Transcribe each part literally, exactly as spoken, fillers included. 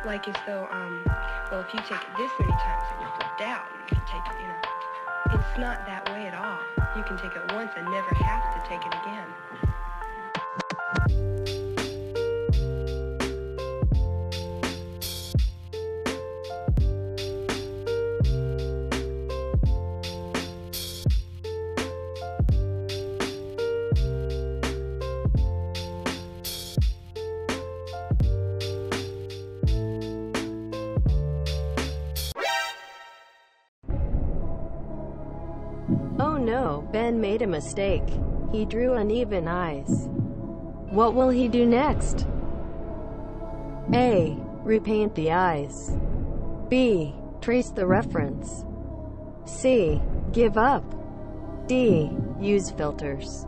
like as though, um, well, if you take it this many times, then you're flipped out, and if you take it, you know, it's not that way at all. You can take it once and never have to take it again. Oh no, Ben made a mistake. He drew uneven eyes. What will he do next? A. Repaint the eyes. B. Trace the reference. C. Give up. D. Use filters.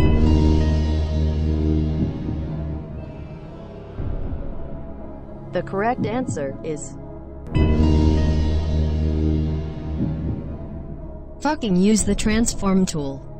The correct answer is fucking use the transform tool.